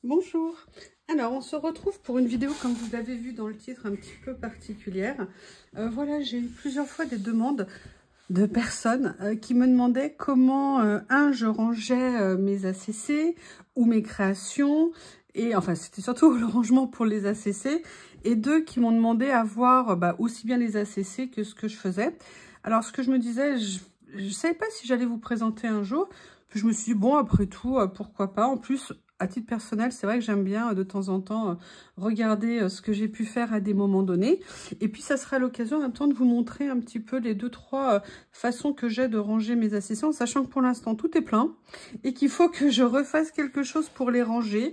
Bonjour. Alors, on se retrouve pour une vidéo, comme vous l'avez vu dans le titre, un petit peu particulière. Voilà, j'ai eu plusieurs fois des demandes de personnes qui me demandaient comment, je rangeais mes ACC ou mes créations. Et enfin, c'était surtout le rangement pour les ACC. Et deux qui m'ont demandé à voir aussi bien les ACC que ce que je faisais. Alors, ce que je me disais, je ne savais pas si j'allais vous présenter un jour. Puis je me suis dit, bon, après tout, pourquoi pas. En plus, à titre personnel, c'est vrai que j'aime bien de temps en temps regarder ce que j'ai pu faire à des moments donnés. Et puis, ça sera l'occasion en même temps de vous montrer un petit peu les 2-3 façons que j'ai de ranger mes accessoires, sachant que pour l'instant, tout est plein et qu'il faut que je refasse quelque chose pour les ranger.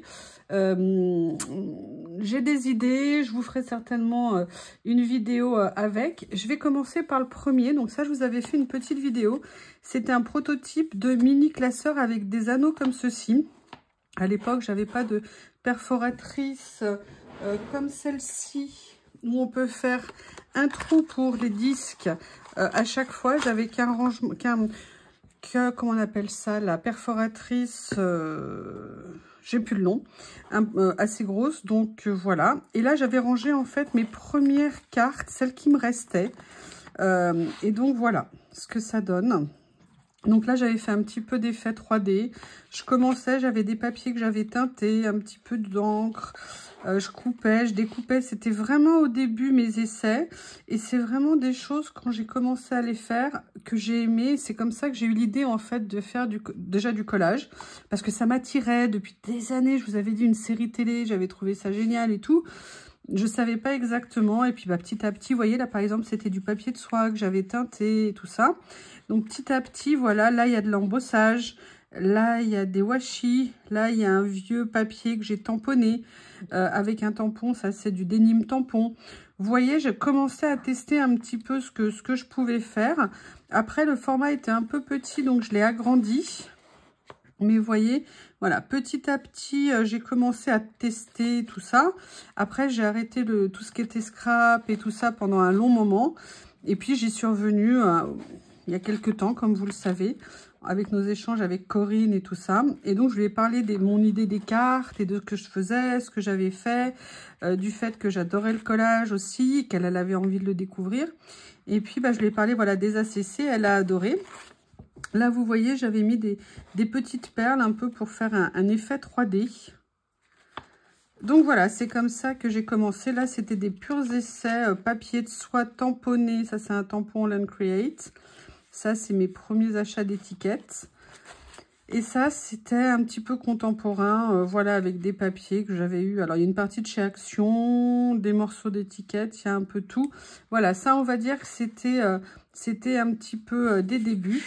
J'ai des idées, je vous ferai certainement une vidéo avec. Je vais commencer par le premier. Donc ça, je vous avais fait une petite vidéo. C'était un prototype de mini classeur avec des anneaux comme ceci. À l'époque, j'avais pas de perforatrice comme celle-ci, où on peut faire un trou pour les disques à chaque fois. J'avais qu'un rangement, comment on appelle ça, la perforatrice, j'ai plus le nom, assez grosse, donc voilà. Et là, j'avais rangé en fait mes premières cartes, celles qui me restaient. Et donc voilà ce que ça donne. Donc là, j'avais fait un petit peu d'effet 3D. Je commençais, j'avais des papiers que j'avais teintés, un petit peu d'encre. Je coupais, je découpais. C'était vraiment au début mes essais. Et c'est vraiment des choses, quand j'ai commencé à les faire, que j'ai aimé. C'est comme ça que j'ai eu l'idée, en fait, de faire déjà du collage. Parce que ça m'attirait depuis des années. Je vous avais dit une série télé, j'avais trouvé ça génial et tout. Je savais pas exactement, et puis petit à petit, vous voyez là par exemple c'était du papier de soie que j'avais teinté et tout ça. Donc petit à petit, voilà, là il y a de l'embossage, là il y a des washi, là il y a un vieux papier que j'ai tamponné avec un tampon, ça c'est du denim tampon. Vous voyez, j'ai commencé à tester un petit peu ce que je pouvais faire. Après le format était un peu petit, donc je l'ai agrandi. Mais vous voyez, voilà, petit à petit, j'ai commencé à tester tout ça. Après, j'ai arrêté tout ce qui était scrap et tout ça pendant un long moment. Et puis, j'y suis revenue il y a quelques temps, comme vous le savez, avec nos échanges avec Corinne et tout ça. Et donc, je lui ai parlé de mon idée des cartes et de ce que je faisais, ce que j'avais fait, du fait que j'adorais le collage aussi, qu'elle avait envie de le découvrir. Et puis, je lui ai parlé voilà, des ACC, elle a adoré. Là, vous voyez, j'avais mis des petites perles un peu pour faire un effet 3D. Donc voilà, c'est comme ça que j'ai commencé. Là, c'était des purs essais, papier de soie tamponné. Ça, c'est un tampon Land Create. Ça, c'est mes premiers achats d'étiquettes. Et ça, c'était un petit peu contemporain, voilà, avec des papiers que j'avais eu. Alors, il y a une partie de chez Action, des morceaux d'étiquettes, il y a un peu tout. Voilà, ça, on va dire que c'était un petit peu des débuts.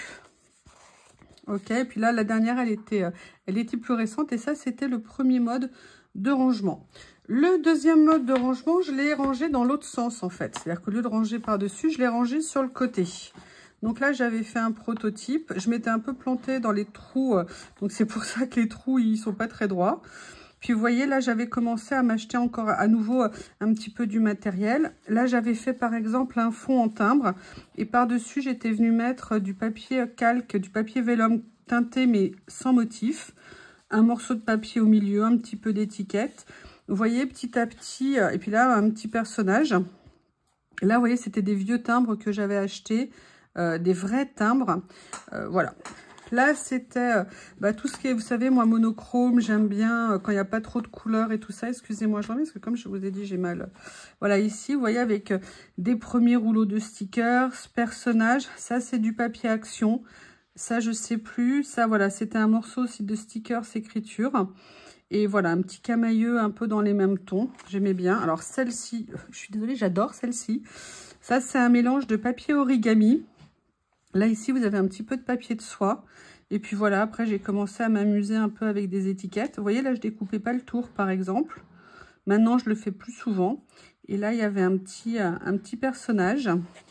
Ok, et puis là, la dernière, elle était plus récente. Et ça, c'était le premier mode de rangement. Le deuxième mode de rangement, je l'ai rangé dans l'autre sens, en fait. C'est-à-dire qu'au lieu de ranger par-dessus, je l'ai rangé sur le côté. Donc là, j'avais fait un prototype. Je m'étais un peu plantée dans les trous. Donc, c'est pour ça que les trous, ils sont pas très droits. Puis, vous voyez, là, j'avais commencé à m'acheter encore à nouveau un petit peu du matériel. Là, j'avais fait, par exemple, un fond en timbre. Et par-dessus, j'étais venue mettre du papier calque, du papier vélum teinté, mais sans motif. Un morceau de papier au milieu, un petit peu d'étiquette. Vous voyez, petit à petit, et puis là, un petit personnage. Là, vous voyez, c'était des vieux timbres que j'avais achetés, des vrais timbres. Voilà. Là, c'était tout ce qui est, vous savez, moi, monochrome, j'aime bien quand il n'y a pas trop de couleurs et tout ça. Excusez-moi, je remets, parce que comme je vous ai dit, j'ai mal. Voilà, ici, vous voyez, avec des premiers rouleaux de stickers, personnages. Ça, c'est du papier Action. Ça, je sais plus. Ça, voilà, c'était un morceau aussi de stickers écriture. Et voilà, un petit camailleux un peu dans les mêmes tons. J'aimais bien. Alors, celle-ci, je suis désolée, j'adore celle-ci. Ça, c'est un mélange de papier origami. Là, ici, vous avez un petit peu de papier de soie. Et puis voilà, après, j'ai commencé à m'amuser un peu avec des étiquettes. Vous voyez, là, je découpais pas le tour, par exemple. Maintenant, je le fais plus souvent. Et là, il y avait un petit personnage.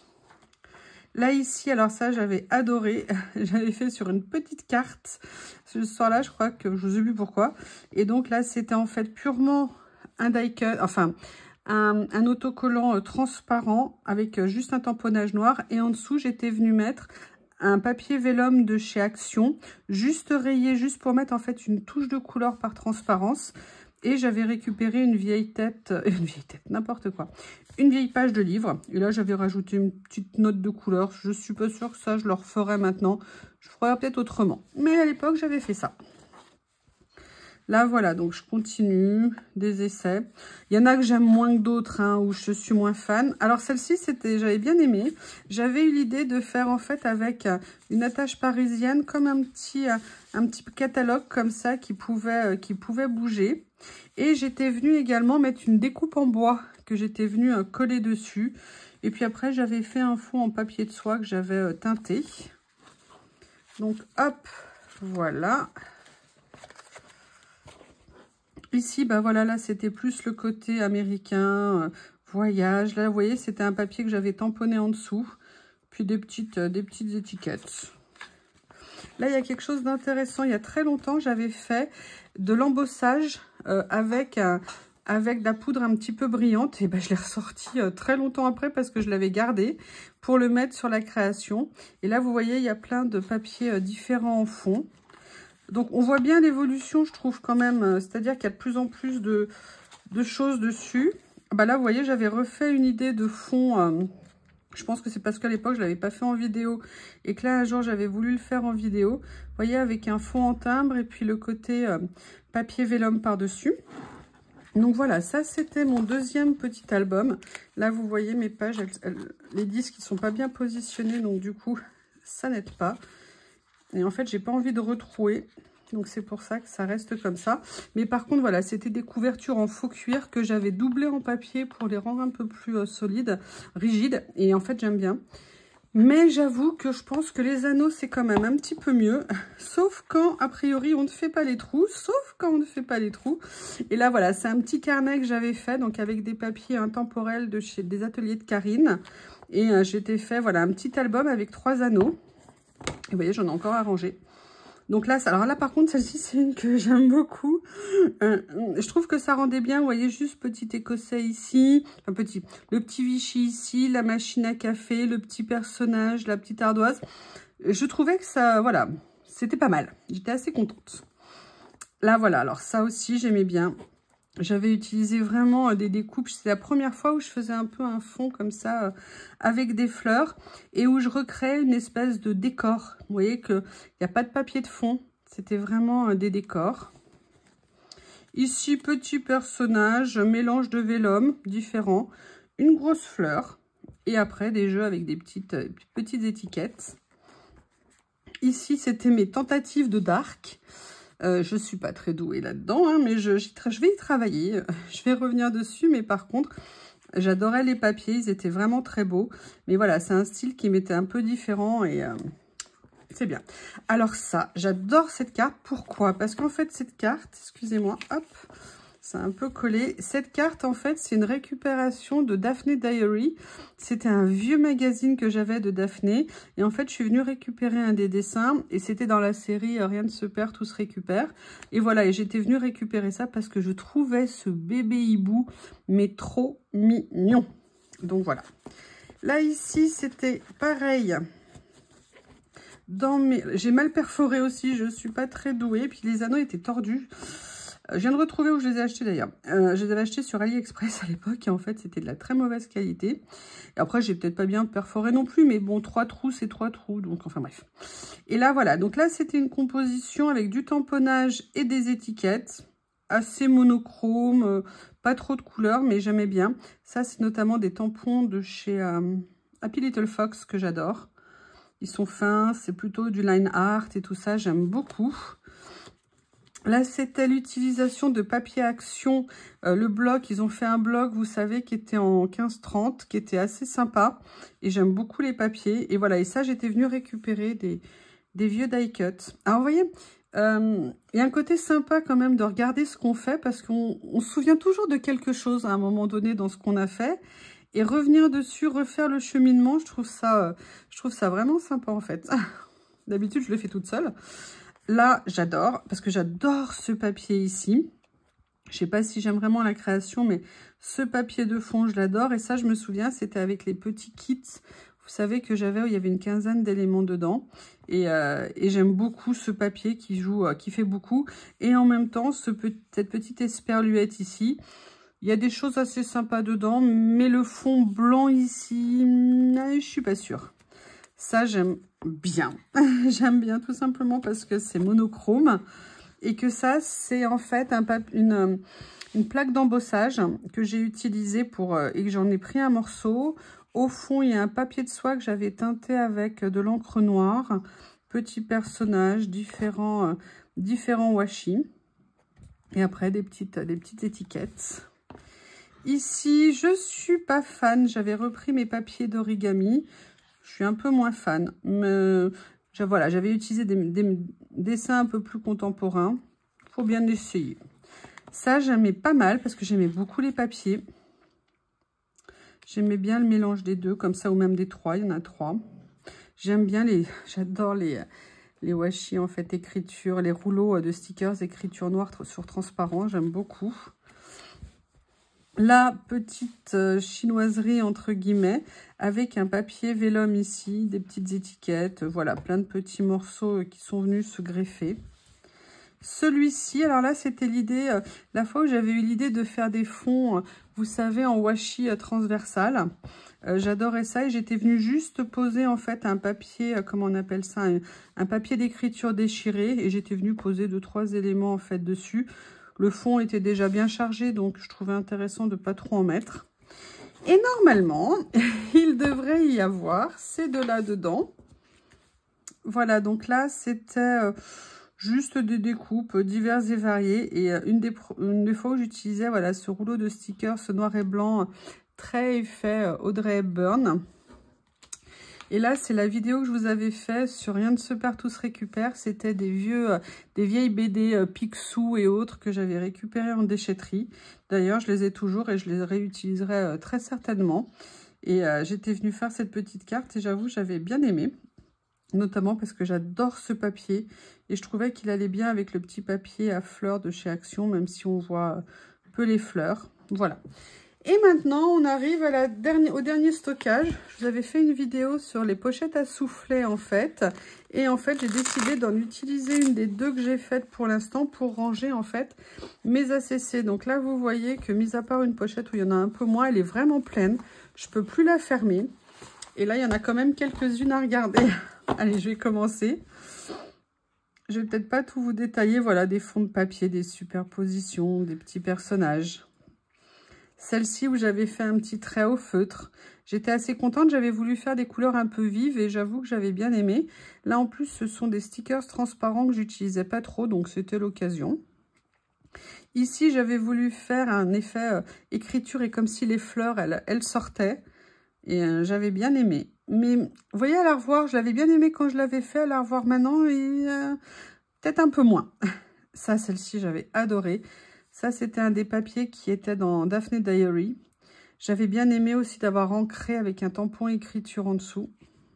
Là, ici, alors ça, j'avais adoré. J'avais fait sur une petite carte. Ce soir-là, je crois que je ne sais plus pourquoi. Et donc là, c'était en fait purement un die cut, enfin, un autocollant transparent avec juste un tamponnage noir. Et en dessous, j'étais venue mettre un papier vélum de chez Action, juste rayé, juste pour mettre en fait une touche de couleur par transparence. Et j'avais récupéré une vieille tête, n'importe quoi. Une vieille page de livre. Et là, j'avais rajouté une petite note de couleur. Je suis pas sûre que ça, je le referai maintenant. Je ferai peut-être autrement. Mais à l'époque, j'avais fait ça. Là, voilà, donc je continue des essais. Il y en a que j'aime moins que d'autres, hein, où je suis moins fan. Alors, celle-ci, j'avais bien aimé. J'avais eu l'idée de faire, en fait, avec une attache parisienne, comme un petit catalogue comme ça qui pouvait bouger. Et j'étais venue également mettre une découpe en bois que j'étais venue coller dessus. Et puis après, j'avais fait un fond en papier de soie que j'avais teinté. Donc, hop, voilà. Ici, bah voilà, là, c'était plus le côté américain, voyage. Là, vous voyez, c'était un papier que j'avais tamponné en dessous. Puis des petites étiquettes. Là, il y a quelque chose d'intéressant. Il y a très longtemps, j'avais fait de l'embossage avec de la poudre un petit peu brillante. Et ben, je l'ai ressorti très longtemps après parce que je l'avais gardé pour le mettre sur la création. Et là, vous voyez, il y a plein de papiers différents en fond. Donc, on voit bien l'évolution, je trouve, quand même. C'est-à-dire qu'il y a de plus en plus de choses dessus. Bah là, vous voyez, j'avais refait une idée de fond. Je pense que c'est parce qu'à l'époque, je ne l'avais pas fait en vidéo. Et que là, un jour, j'avais voulu le faire en vidéo. Vous voyez, avec un fond en timbre et puis le côté papier vélum par-dessus. Donc voilà, ça, c'était mon deuxième petit album. Là, vous voyez, mes pages, les disques, ils ne sont pas bien positionnés. Donc, du coup, ça n'aide pas. Et en fait, j'ai pas envie de retrouer. Donc, c'est pour ça que ça reste comme ça. Mais par contre, voilà, c'était des couvertures en faux cuir que j'avais doublées en papier pour les rendre un peu plus solides, rigides. Et en fait, j'aime bien. Mais j'avoue que je pense que les anneaux, c'est quand même un petit peu mieux. Sauf quand, a priori, on ne fait pas les trous. Sauf quand on ne fait pas les trous. Et là, voilà, c'est un petit carnet que j'avais fait. Donc, avec des papiers intemporels de chez des ateliers de Karine. Et j'étais fait, voilà, un petit album avec 3 anneaux. Et vous voyez, j'en ai encore arrangé. Donc là, alors là, par contre, celle-ci, c'est une que j'aime beaucoup. Je trouve que ça rendait bien. Vous voyez, juste petit écossais ici. Enfin, le petit Vichy ici, la machine à café, le petit personnage, la petite ardoise. Je trouvais que ça, voilà, c'était pas mal. J'étais assez contente. Là, voilà. Alors ça aussi, j'aimais bien. J'avais utilisé vraiment des découpes. C'est la première fois où je faisais un peu un fond comme ça avec des fleurs et où je recréais une espèce de décor. Vous voyez qu'il n'y a pas de papier de fond. C'était vraiment des décors. Ici, petit personnage, mélange de vélum différent. Une grosse fleur. Et après, des jeux avec des petites étiquettes. Ici, c'était mes tentatives de dark. Je ne suis pas très douée là-dedans, hein, mais je vais y travailler. Je vais revenir dessus, mais par contre, j'adorais les papiers. Ils étaient vraiment très beaux. Mais voilà, c'est un style qui m'était un peu différent et c'est bien. Alors ça, j'adore cette carte. Pourquoi? Parce qu'en fait, cette carte, excusez-moi, hop, c'est un peu collé. Cette carte, en fait, c'est une récupération de Daphné Diary. C'était un vieux magazine que j'avais de Daphné. Et en fait, je suis venue récupérer un des dessins. Et c'était dans la série Rien ne se perd, tout se récupère. Et voilà, et j'étais venue récupérer ça parce que je trouvais ce bébé hibou, mais trop mignon. Donc voilà. Là, ici, c'était pareil. J'ai mal perforé aussi, je ne suis pas très douée. Puis les anneaux étaient tordus. Je viens de retrouver où je les ai achetés d'ailleurs. Je les avais achetés sur AliExpress à l'époque et en fait c'était de la très mauvaise qualité. Et après j'ai peut-être pas bien perforé non plus, mais bon, 3 trous c'est 3 trous, donc enfin bref. Et là voilà, donc là c'était une composition avec du tamponnage et des étiquettes. Assez monochrome, pas trop de couleurs, mais j'aimais bien. Ça c'est notamment des tampons de chez Happy Little Fox que j'adore. Ils sont fins, c'est plutôt du line art et tout ça, j'aime beaucoup. Là, c'était l'utilisation de papier action, le bloc. Ils ont fait un bloc, vous savez, qui était en 15-30, qui était assez sympa. Et j'aime beaucoup les papiers. Et voilà, et ça, j'étais venue récupérer des vieux die cut. Alors, vous voyez, il y a un côté sympa quand même de regarder ce qu'on fait, parce qu'on se souvient toujours de quelque chose à un moment donné dans ce qu'on a fait. Et revenir dessus, refaire le cheminement, je trouve ça vraiment sympa, en fait. D'habitude, je le fais toute seule. Là, j'adore, parce que j'adore ce papier ici. Je sais pas si j'aime vraiment la création, mais ce papier de fond, je l'adore. Et ça, je me souviens, c'était avec les petits kits. Vous Vous savez que il y avait une quinzaine d'éléments dedans. Et j'aime beaucoup ce papier qui fait beaucoup. Et en même temps, cette petite esperluette ici. Il y a des choses assez sympas dedans, mais le fond blanc ici, je suis pas sûre. Ça, j'aime bien. J'aime bien tout simplement parce que c'est monochrome. Et que ça, c'est en fait une plaque d'embossage que j'ai utilisée et que j'en ai pris un morceau. Au fond, il y a un papier de soie que j'avais teinté avec de l'encre noire. Petits personnages, différents washi. Et après, des petites étiquettes. Ici, je suis pas fan. J'avais repris mes papiers d'origami. Je suis un peu moins fan. Mais voilà, j'avais utilisé des dessins un peu plus contemporains. Il faut bien essayer. Ça, j'aimais pas mal parce que j'aimais beaucoup les papiers. J'aimais bien le mélange des deux, comme ça, ou même des trois. Il y en a 3. J'aime bien j'adore les washi, en fait, écriture, les rouleaux de stickers, écriture noire sur transparent. J'aime beaucoup. La petite chinoiserie, entre guillemets, avec un papier vélum ici, des petites étiquettes. Voilà, plein de petits morceaux qui sont venus se greffer. Celui-ci, alors là, c'était l'idée, la fois où j'avais eu l'idée de faire des fonds, vous savez, en washi transversal. J'adorais ça et j'étais venue juste poser en fait un papier, comment on appelle ça, un papier d'écriture déchiré. Et j'étais venue poser 2-3 éléments en fait dessus. Le fond était déjà bien chargé, donc je trouvais intéressant de ne pas trop en mettre. Et normalement, il devrait y avoir ces deux-là dedans. Voilà, donc là, c'était juste des découpes diverses et variées. Et une des fois où j'utilisais voilà, ce rouleau de stickers, ce noir et blanc, très effet Audrey Hepburn. Et là, c'est la vidéo que je vous avais fait sur Rien ne se perd, tout se récupère. C'était des vieilles BD Picsou et autres que j'avais récupérées en déchetterie. D'ailleurs, je les ai toujours et je les réutiliserai très certainement. Et j'étais venue faire cette petite carte et j'avoue, j'avais bien aimé. Notamment parce que j'adore ce papier. Et je trouvais qu'il allait bien avec le petit papier à fleurs de chez Action, même si on voit peu les fleurs. Voilà. Et maintenant, on arrive au dernier stockage. Je vous avais fait une vidéo sur les pochettes à soufflet, en fait. Et en fait, j'ai décidé d'en utiliser une des deux que j'ai faites pour l'instant pour ranger, en fait, mes ACC. Donc là, vous voyez que, mis à part une pochette où il y en a un peu moins, elle est vraiment pleine. Je ne peux plus la fermer. Et là, il y en a quand même quelques-unes à regarder. Allez, je vais commencer. Je vais peut-être pas tout vous détailler. Voilà, des fonds de papier, des superpositions, des petits personnages. Celle-ci où j'avais fait un petit trait au feutre. J'étais assez contente, j'avais voulu faire des couleurs un peu vives et j'avoue que j'avais bien aimé. Là en plus ce sont des stickers transparents que j'utilisais pas trop, donc c'était l'occasion. Ici j'avais voulu faire un effet écriture et comme si les fleurs elles sortaient. Et j'avais bien aimé. Mais vous voyez, à la revoir, je l'avais bien aimé quand je l'avais fait, à la revoir maintenant et peut-être un peu moins. Ça, celle-ci, j'avais adoré. Ça, c'était un des papiers qui était dans Daphne Diary. J'avais bien aimé aussi d'avoir ancré avec un tampon écriture en dessous.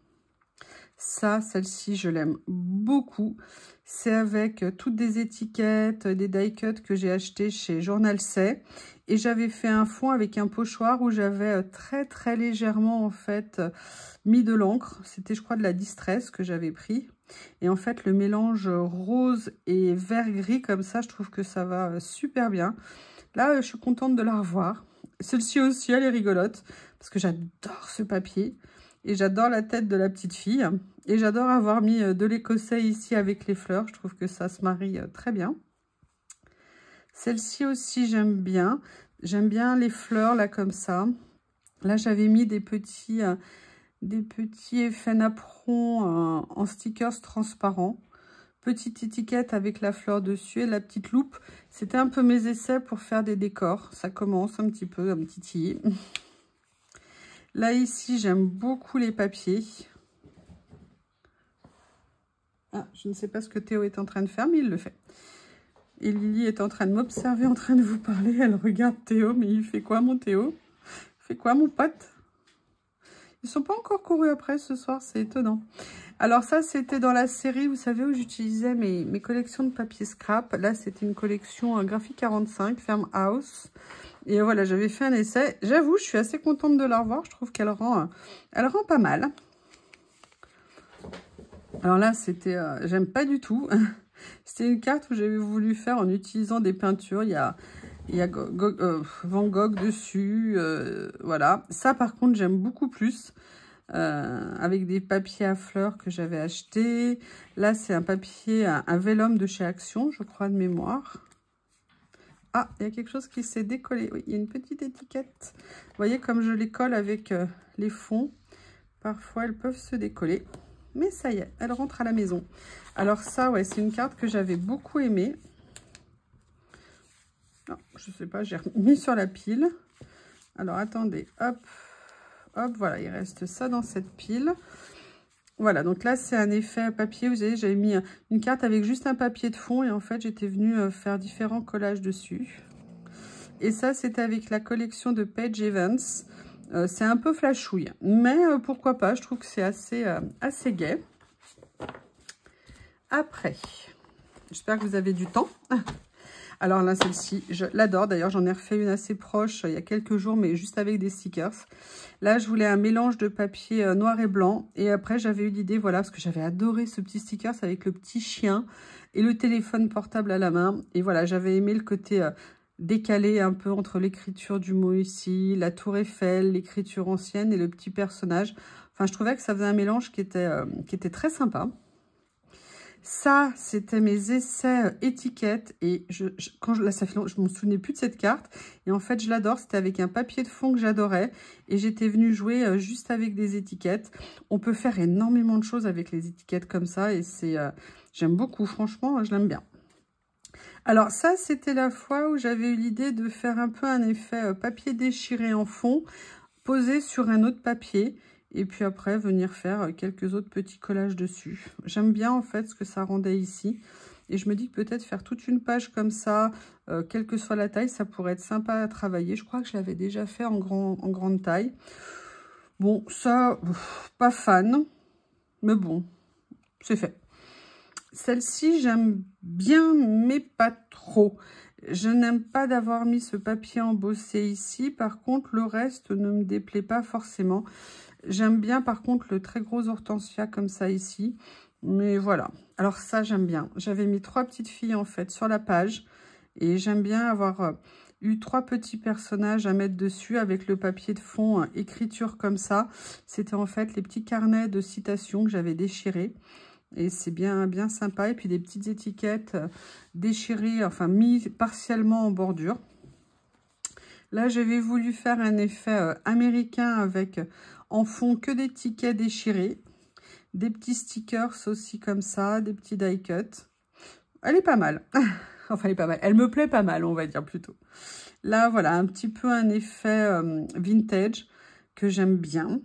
Ça, celle-ci, je l'aime beaucoup. C'est avec toutes des étiquettes, des die cuts que j'ai acheté chez Journal C. Et j'avais fait un fond avec un pochoir où j'avais très légèrement, en fait, mis de l'encre. C'était, je crois, de la Distress que j'avais pris. Et en fait, le mélange rose et vert-gris, comme ça, je trouve que ça va super bien. Là, je suis contente de la revoir. Celle-ci aussi, elle est rigolote, parce que j'adore ce papier. Et j'adore la tête de la petite fille. Et j'adore avoir mis de l'écossais ici avec les fleurs. Je trouve que ça se marie très bien. Celle-ci aussi, j'aime bien. J'aime bien les fleurs, là, comme ça. Là, j'avais mis des petits effets napperons en stickers transparents. Petite étiquette avec la fleur dessus et la petite loupe. C'était un peu mes essais pour faire des décors. Ça commence un petit peu à me titiller. Là, ici, j'aime beaucoup les papiers. Ah, je ne sais pas ce que Théo est en train de faire, mais il le fait. Et Lily est en train de m'observer, en train de vous parler. Elle regarde Théo, mais il fait quoi, mon Théo? Il fait quoi, mon pote? Ils ne sont pas encore courus après ce soir, c'est étonnant. Alors ça, c'était dans la série, vous savez, où j'utilisais mes collections de papier scrap. Là, c'était une collection Graphique 45, Ferme House. Et voilà, j'avais fait un essai. J'avoue, je suis assez contente de la revoir. Je trouve qu'elle rend pas mal. Alors là, c'était... j'aime pas du tout. C'était une carte où j'avais voulu faire en utilisant des peintures. Il y a Van Gogh dessus. Voilà. Ça, par contre, j'aime beaucoup plus. Avec des papiers à fleurs que j'avais acheté. Là, c'est un papier, un vélum de chez Action, je crois, de mémoire. Ah, il y a quelque chose qui s'est décollé. Oui, il y a une petite étiquette. Vous voyez, comme je les colle avec les fonds, parfois elles peuvent se décoller. Mais ça y est, elle rentre à la maison. Alors ça, ouais, c'est une carte que j'avais beaucoup aimée. Non, je sais pas, j'ai mis sur la pile. Alors, attendez, hop, hop, voilà, il reste ça dans cette pile. Voilà, donc là, c'est un effet papier. Vous voyez, j'avais mis une carte avec juste un papier de fond. Et en fait, j'étais venue faire différents collages dessus. Et ça, c'était avec la collection de Paige Evans. C'est un peu flashouille. Mais pourquoi pas, je trouve que c'est assez gai. Après, j'espère que vous avez du temps. Alors là, celle-ci, je l'adore. D'ailleurs, j'en ai refait une assez proche il y a quelques jours, mais juste avec des stickers. Là, je voulais un mélange de papier noir et blanc. Et après, j'avais eu l'idée, voilà, parce que j'avais adoré ce petit stickers avec le petit chien et le téléphone portable à la main. Et voilà, j'avais aimé le côté décalé un peu entre l'écriture du mot ici, la tour Eiffel, l'écriture ancienne et le petit personnage. Enfin, je trouvais que ça faisait un mélange qui était très sympa. Ça, c'était mes essais étiquettes. Et là, ça fait longtemps, je ne me souvenais plus de cette carte. Et en fait, je l'adore. C'était avec un papier de fond que j'adorais. Et j'étais venue jouer juste avec des étiquettes. On peut faire énormément de choses avec les étiquettes comme ça. Et j'aime beaucoup. Franchement, je l'aime bien. Alors ça, c'était la fois où j'avais eu l'idée de faire un peu un effet papier déchiré en fond, posé sur un autre papier. Et puis après, venir faire quelques autres petits collages dessus. J'aime bien en fait ce que ça rendait ici. Et je me dis que peut-être faire toute une page comme ça, quelle que soit la taille, ça pourrait être sympa à travailler. Je crois que je l'avais déjà fait en grande taille. Bon, ça, pas fan. Mais bon, c'est fait. Celle-ci, j'aime bien, mais pas trop. Je n'aime pas d'avoir mis ce papier embossé ici. Par contre, le reste ne me déplaît pas forcément. J'aime bien par contre le très gros hortensia comme ça ici. Mais voilà. Alors ça, j'aime bien. J'avais mis 3 petites filles en fait sur la page. Et j'aime bien avoir eu 3 petits personnages à mettre dessus avec le papier de fond écriture comme ça. C'était en fait les petits carnets de citations que j'avais déchirés. Et c'est bien sympa. Et puis des petites étiquettes déchirées, enfin mises partiellement en bordure. Là, j'avais voulu faire un effet américain avec en fond que des tickets déchirés. Des petits stickers aussi comme ça, des petits die cut. Elle est pas mal. Enfin, elle est pas mal. Elle me plaît pas mal, on va dire plutôt. Là, voilà, un petit peu un effet vintage que j'aime bien.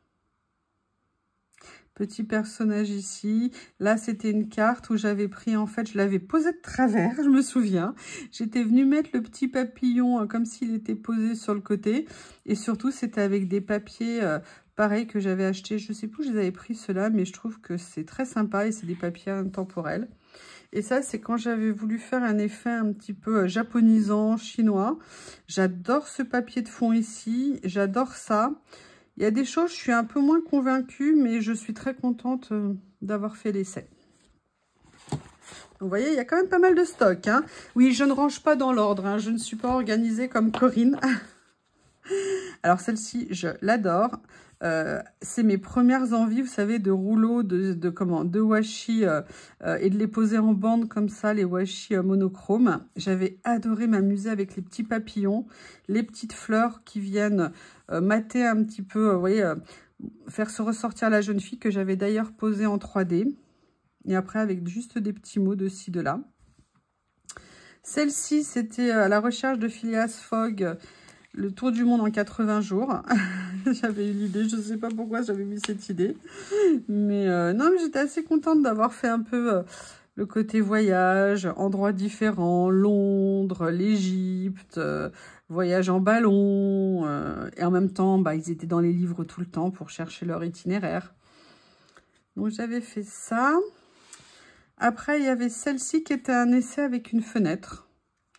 Petit personnage ici. Là, c'était une carte où j'avais pris, en fait, je l'avais posée de travers, je me souviens. J'étais venue mettre le petit papillon comme s'il était posé sur le côté. Et surtout, c'était avec des papiers pareils que j'avais achetés. Je ne sais plus où je les avais pris ceux-là, mais je trouve que c'est très sympa et c'est des papiers intemporels. Et ça, c'est quand j'avais voulu faire un effet un petit peu japonisant, chinois. J'adore ce papier de fond ici. J'adore ça. Il y a des choses, je suis un peu moins convaincue, mais je suis très contente d'avoir fait l'essai. Vous voyez, il y a quand même pas mal de stock. Hein. Oui, je ne range pas dans l'ordre. Hein. Je ne suis pas organisée comme Corinne. Alors, celle-ci, je l'adore. C'est mes premières envies, vous savez, de rouleaux, de washi et de les poser en bande comme ça, les washi monochromes. J'avais adoré m'amuser avec les petits papillons, les petites fleurs qui viennent mater un petit peu, vous voyez, faire se ressortir la jeune fille que j'avais d'ailleurs posée en 3D. Et après, avec juste des petits mots de ci, de là. Celle-ci, c'était à la recherche de Phileas Fogg, le tour du monde en 80 jours. J'avais eu l'idée, je ne sais pas pourquoi j'avais eu cette idée. Mais non, mais j'étais assez contente d'avoir fait un peu le côté voyage, endroits différents, Londres, l'Égypte, voyage en ballon. Et en même temps, bah, ils étaient dans les livres tout le temps pour chercher leur itinéraire. Donc j'avais fait ça. Après, il y avait celle-ci qui était un essai avec une fenêtre.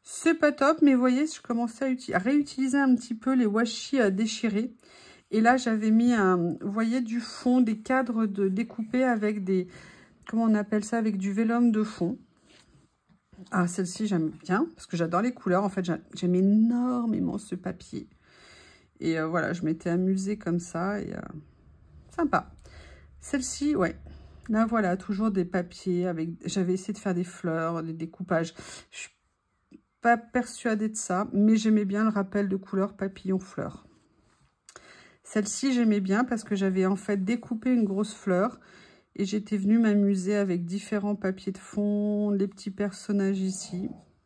C'est pas top, mais vous voyez, je commençais à réutiliser un petit peu les washi déchirés. Et là, j'avais mis, vous voyez, du fond, des cadres découpés avec des, comment on appelle ça, avec du vélum de fond. Ah, celle-ci, j'aime bien, parce que j'adore les couleurs. En fait, j'aime énormément ce papier. Et voilà, je m'étais amusée comme ça, et sympa. Celle-ci, ouais. Là, voilà, toujours des papiers avec... J'avais essayé de faire des fleurs, des découpages. Je suis pas persuadée de ça, mais j'aimais bien le rappel de couleur papillon-fleur. Celle-ci, j'aimais bien parce que j'avais en fait découpé une grosse fleur et j'étais venue m'amuser avec différents papiers de fond, les petits personnages ici.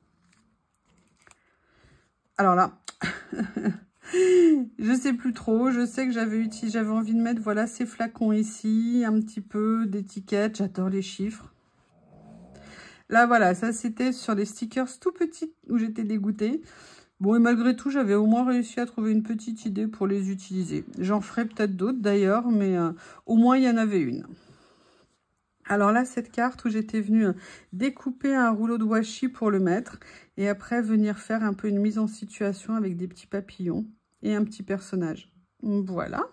Alors là, je sais plus trop. Je sais que j'avais envie de mettre, voilà, ces flacons ici, un petit peu d'étiquettes. J'adore les chiffres. Là, voilà, ça c'était sur les stickers tout petits où j'étais dégoûtée. Bon, et malgré tout, j'avais au moins réussi à trouver une petite idée pour les utiliser. J'en ferai peut-être d'autres d'ailleurs, mais au moins il y en avait une. Alors là, cette carte où j'étais venue découper un rouleau de washi pour le mettre et après venir faire un peu une mise en situation avec des petits papillons et un petit personnage. Voilà.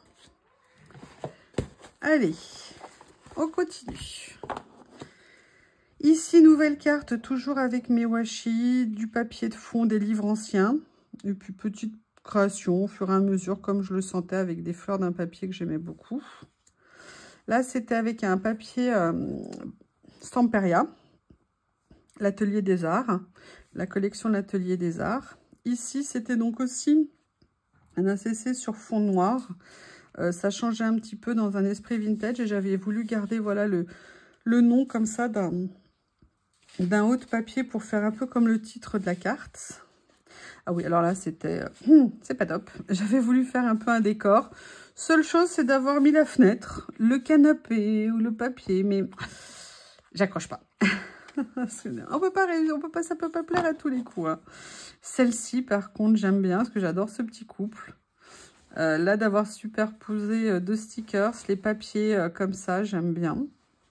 Allez, on continue. Ici, nouvelle carte, toujours avec mes washi, du papier de fond, des livres anciens. Et puis, petite création au fur et à mesure, comme je le sentais, avec des fleurs d'un papier que j'aimais beaucoup. Là, c'était avec un papier Stamperia, l'Atelier des Arts, la collection l'Atelier des Arts. Ici, c'était donc aussi un ACC sur fond noir. Ça changeait un petit peu dans un esprit vintage et j'avais voulu garder, voilà, le nom comme ça d'un haut de papier pour faire un peu comme le titre de la carte. Ah oui, alors là, c'était... c'est pas top. J'avais voulu faire un peu un décor. Seule chose, c'est d'avoir mis la fenêtre, le canapé ou le papier, mais j'accroche pas. On peut pas, ça peut pas plaire à tous les coups. Hein. Celle-ci, par contre, j'aime bien parce que j'adore ce petit couple. Là, d'avoir superposé deux stickers, les papiers comme ça, j'aime bien.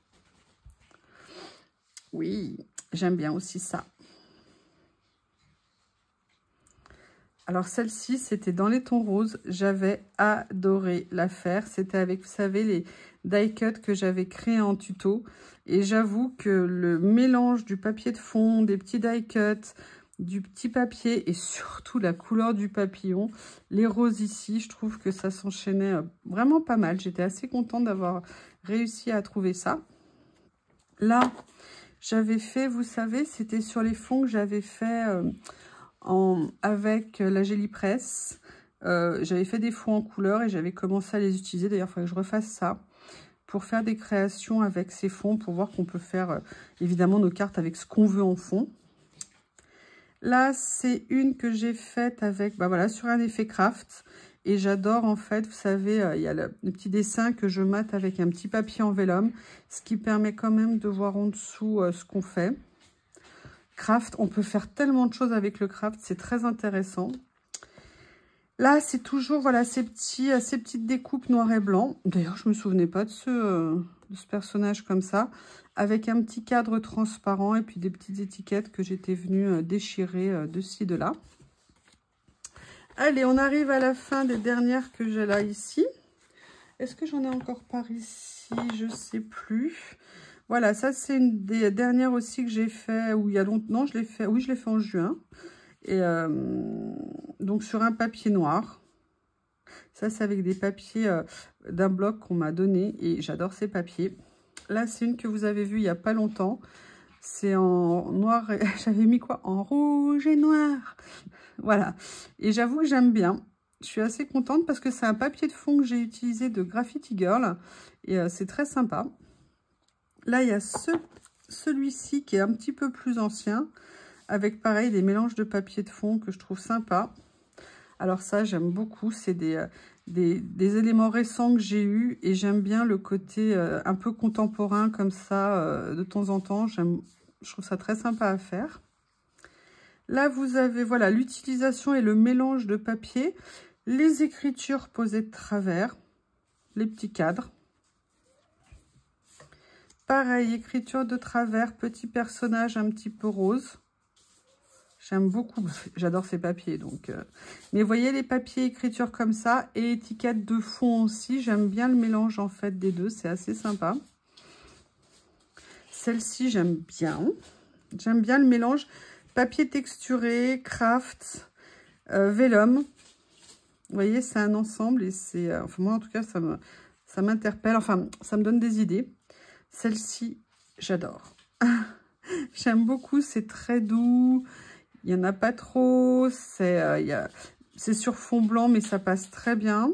Oui, j'aime bien aussi ça. Alors, celle-ci, c'était dans les tons roses. J'avais adoré la faire. C'était avec, vous savez, les die cuts que j'avais créés en tuto. Et j'avoue que le mélange du papier de fond, des petits die cuts, du petit papier et surtout la couleur du papillon, les roses ici, je trouve que ça s'enchaînait vraiment pas mal. J'étais assez contente d'avoir réussi à trouver ça. Là, j'avais fait, vous savez, c'était sur les fonds que j'avais fait avec la Gélipresse. J'avais fait des fonds en couleur et j'avais commencé à les utiliser. D'ailleurs, il faudrait que je refasse ça pour faire des créations avec ces fonds, pour voir qu'on peut faire évidemment nos cartes avec ce qu'on veut en fond. Là, c'est une que j'ai faite avec, bah voilà, sur un effet craft. Et j'adore, en fait, vous savez, il y a le petit dessin que je mate avec un petit papier en vélum, ce qui permet quand même de voir en dessous ce qu'on fait. Craft, on peut faire tellement de choses avec le craft, c'est très intéressant. Là, c'est toujours, voilà, ces petites découpes noir et blanc. D'ailleurs, je ne me souvenais pas de ce personnage comme ça, avec un petit cadre transparent et puis des petites étiquettes que j'étais venue déchirer de ci, de là. Allez, on arrive à la fin des dernières que j'ai là, ici. Est-ce que j'en ai encore par ici? Je ne sais plus. Voilà, ça, c'est une des dernières aussi que j'ai fait, où il y a longtemps. Non, je l'ai fait, oui, je l'ai fait en juin. Et donc, sur un papier noir. Ça, c'est avec des papiers d'un bloc qu'on m'a donné. Et j'adore ces papiers. Là, c'est une que vous avez vue il n'y a pas longtemps. C'est en noir. J'avais mis quoi? En rouge et noir. Voilà. Et j'avoue que j'aime bien. Je suis assez contente parce que c'est un papier de fond que j'ai utilisé de Graffiti Girl. Et c'est très sympa. Là, il y a celui-ci qui est un petit peu plus ancien. Avec, pareil, des mélanges de papier de fond que je trouve sympa. Alors ça, j'aime beaucoup. C'est des éléments récents que j'ai eus. Et j'aime bien le côté un peu contemporain comme ça, de temps en temps. Je trouve ça très sympa à faire. Là, vous avez, voilà, l'utilisation et le mélange de papier. Les écritures posées de travers. Les petits cadres. Pareil, écriture de travers, petit personnage un petit peu rose. J'aime beaucoup, j'adore ces papiers. Donc, mais vous voyez les papiers écriture comme ça et étiquette de fond aussi. J'aime bien le mélange en fait des deux, c'est assez sympa. Celle-ci, j'aime bien. J'aime bien le mélange papier texturé, craft, vellum. Vous voyez, c'est un ensemble et c'est... enfin, moi, en tout cas, ça m'interpelle. Enfin, ça me donne des idées. Celle-ci, j'adore. J'aime beaucoup, c'est très doux. Il n'y en a pas trop. C'est sur fond blanc, mais ça passe très bien.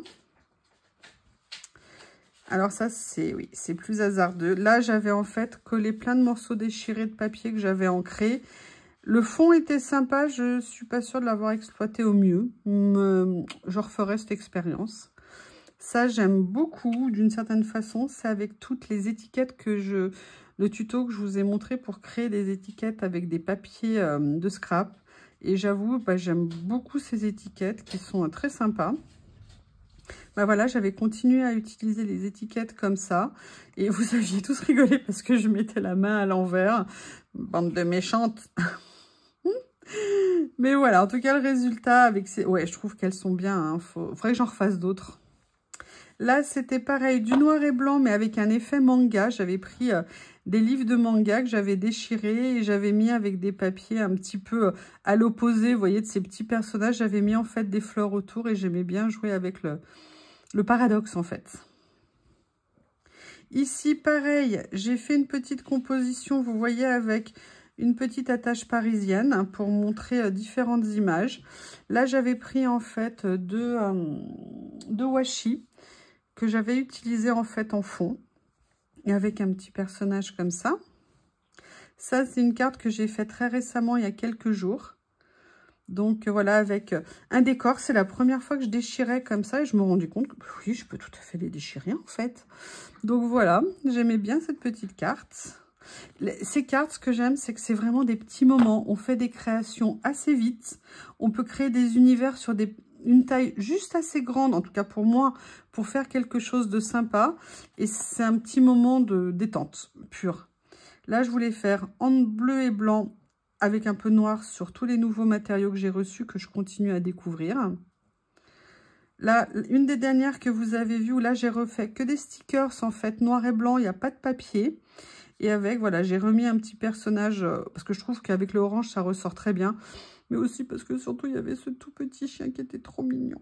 Alors ça, oui, c'est plus hasardeux. Là, j'avais en fait collé plein de morceaux déchirés de papier que j'avais ancrés. Le fond était sympa, je ne suis pas sûre de l'avoir exploité au mieux. Je referai cette expérience. Ça, j'aime beaucoup d'une certaine façon. C'est avec toutes les étiquettes le tuto que je vous ai montré pour créer des étiquettes avec des papiers de scrap. Et j'avoue, j'aime beaucoup ces étiquettes qui sont très sympas. Voilà, j'avais continué à utiliser les étiquettes comme ça. Et vous aviez tous rigolé parce que je mettais la main à l'envers. Bande de méchantes. Mais voilà, en tout cas, le résultat avec ces... Ouais, je trouve qu'elles sont bien. Hein. Faudrait que j'en refasse d'autres. Là, c'était pareil, du noir et blanc, mais avec un effet manga. J'avais pris des livres de manga que j'avais déchirés et j'avais mis avec des papiers un petit peu à l'opposé, vous voyez, de ces petits personnages. J'avais mis en fait des fleurs autour et j'aimais bien jouer avec le paradoxe en fait. Ici, pareil, j'ai fait une petite composition, vous voyez, avec une petite attache parisienne pour montrer différentes images. Là, j'avais pris en fait deux washi que j'avais utilisé en fait en fond et avec un petit personnage comme ça. Ça, c'est une carte que j'ai faite très récemment, il y a quelques jours. Donc voilà, avec un décor, c'est la première fois que je déchirais comme ça et je me suis rendu compte que oui, je peux tout à fait les déchirer en fait. Donc voilà, j'aimais bien cette petite carte. Ces cartes, ce que j'aime, c'est que c'est vraiment des petits moments. On fait des créations assez vite. On peut créer des univers sur une taille juste assez grande, en tout cas pour moi, pour faire quelque chose de sympa. Et c'est un petit moment de détente pure. Là, je voulais faire en bleu et blanc avec un peu noir sur tous les nouveaux matériaux que j'ai reçus, que je continue à découvrir. Là, une des dernières que vous avez vues, où là, j'ai refait que des stickers, en fait, noir et blanc, il n'y a pas de papier. Et avec, voilà, j'ai remis un petit personnage, parce que je trouve qu'avec le orange, ça ressort très bien. Mais aussi parce que surtout, il y avait ce tout petit chien qui était trop mignon.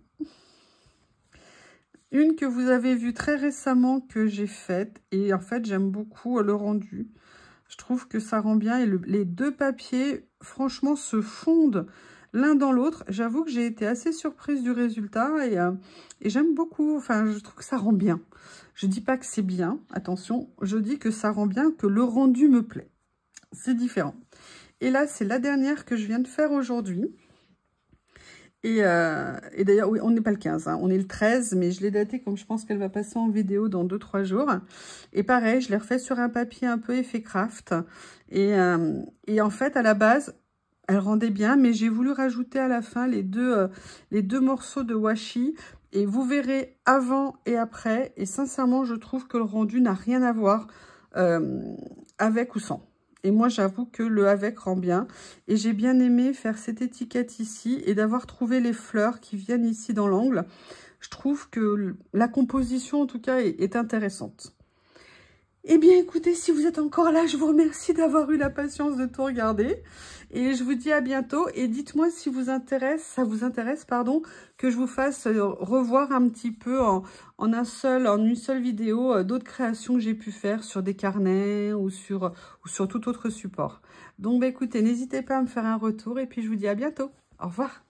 Une que vous avez vue très récemment que j'ai faite. Et en fait, j'aime beaucoup le rendu. Je trouve que ça rend bien. Et les deux papiers, franchement, se fondent l'un dans l'autre. J'avoue que j'ai été assez surprise du résultat. Et j'aime beaucoup. Enfin, je trouve que ça rend bien. Je dis pas que c'est bien. Attention, je dis que ça rend bien, que le rendu me plaît. C'est différent. Et là, c'est la dernière que je viens de faire aujourd'hui. Et d'ailleurs, oui, on n'est pas le 15, hein, on est le 13, mais je l'ai datée comme je pense qu'elle va passer en vidéo dans 2-3 jours. Et pareil, je l'ai refait sur un papier un peu effet craft. Et en fait, à la base, elle rendait bien, mais j'ai voulu rajouter à la fin les deux morceaux de washi. Et vous verrez avant et après. Et sincèrement, je trouve que le rendu n'a rien à voir avec ou sans. Et moi, j'avoue que le avec rend bien. Et j'ai bien aimé faire cette étiquette ici et d'avoir trouvé les fleurs qui viennent ici dans l'angle. Je trouve que la composition, en tout cas, est intéressante. Eh bien, écoutez, si vous êtes encore là, je vous remercie d'avoir eu la patience de tout regarder. Et je vous dis à bientôt. Et dites-moi si ça vous intéresse, que je vous fasse revoir un petit peu en une seule vidéo d'autres créations que j'ai pu faire sur des carnets ou sur tout autre support. Donc, écoutez, n'hésitez pas à me faire un retour et puis je vous dis à bientôt. Au revoir.